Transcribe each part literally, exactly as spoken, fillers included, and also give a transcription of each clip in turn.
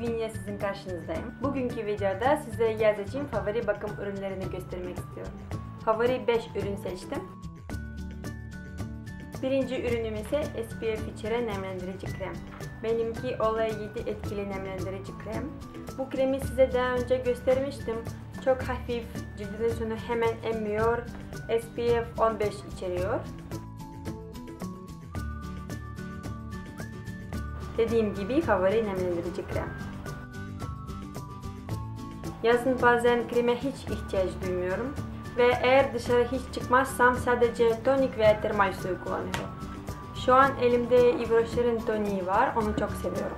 Bugün yine sizin karşınızdayım. Bugünkü videoda size yaz için favori bakım ürünlerini göstermek istiyorum. Favori beş ürün seçtim. Birinci ürünüm ise S P F içeren nemlendirici krem. Benimki Olay yedi etkili nemlendirici krem. Bu kremi size daha önce göstermiştim. Çok hafif, cildinizi hemen emmiyor. S P F on beş içeriyor. Dediğim gibi favori nemlendirici krem. Yazın bazen kreme hiç ihtiyaç duymuyorum ve eğer dışarı hiç çıkmazsam sadece tonik ve termal suyu kullanıyorum. Şu an elimde Yves Rocher'in toniği var, onu çok seviyorum.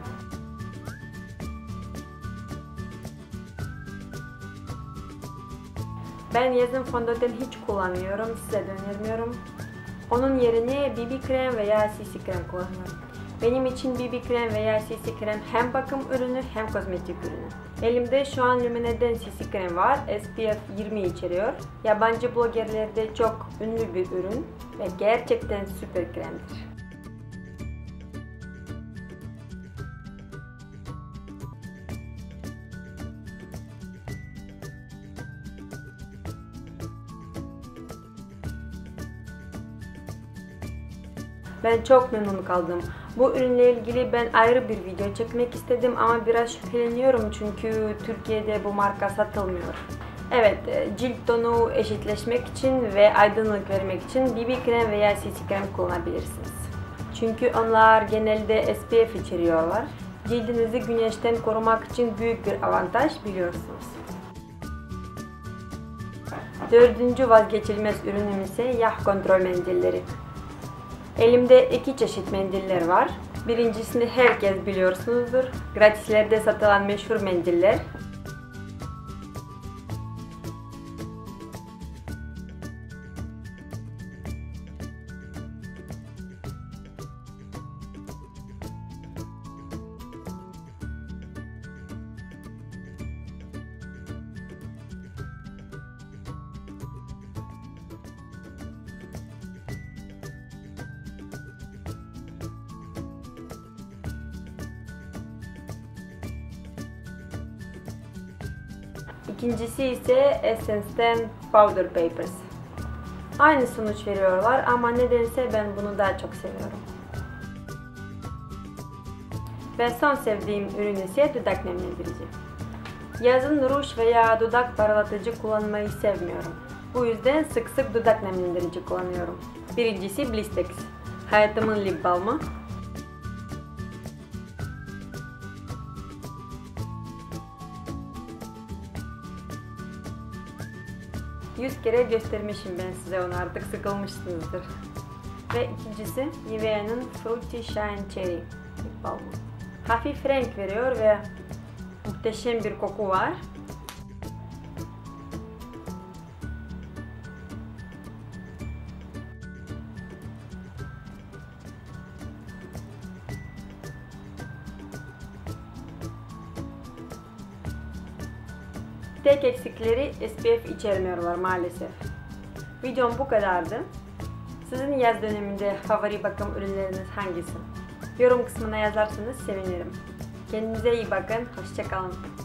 Ben yazın fondöten hiç kullanmıyorum, size de önermiyorum. Onun yerine B B krem veya C C krem kullanıyorum. Benim için B B krem veya C C krem hem bakım ürünü hem kozmetik ürünü. Elimde şu an Lumine'den C C krem var. S P F yirmi içeriyor. Yabancı blogerlerde çok ünlü bir ürün ve gerçekten süper kremdir. Ben çok memnun kaldım. Bu ürünle ilgili ben ayrı bir video çekmek istedim ama biraz şüpheleniyorum çünkü Türkiye'de bu marka satılmıyor. Evet, cilt tonu eşitleşmek için ve aydınlık vermek için B B krem veya C C krem kullanabilirsiniz. Çünkü onlar genelde S P F içeriyorlar. Cildinizi güneşten korumak için büyük bir avantaj, biliyorsunuz. Dördüncü vazgeçilmez ürünüm ise yağ kontrol mendilleri. Elimde iki çeşit mendiller var. Birincisini herkes biliyorsunuzdur. Gratislerde satılan meşhur mendiller. İkincisi ise Essence'den Powder Papers. Aynı sonuç veriyorlar ama nedense ben bunu daha çok seviyorum. Ve son sevdiğim ürün ise dudak nemlendirici. Yazın ruj veya dudak parlatıcı kullanmayı sevmiyorum. Bu yüzden sık sık dudak nemlendirici kullanıyorum. Birincisi Blistex. Hayatımın lip balmı. yüz kere göstermişim ben size onu, artık sıkılmışsınızdır. Ve ikincisi Nivea'nın Fruity Shine Cherry lip balmı. Hafif renk veriyor ve muhteşem bir koku var. Tek eksikleri S P F içermiyorlar maalesef. Videom bu kadardı. Sizin yaz döneminde favori bakım ürünleriniz hangisi? Yorum kısmına yazarsanız sevinirim. Kendinize iyi bakın. Hoşça kalın.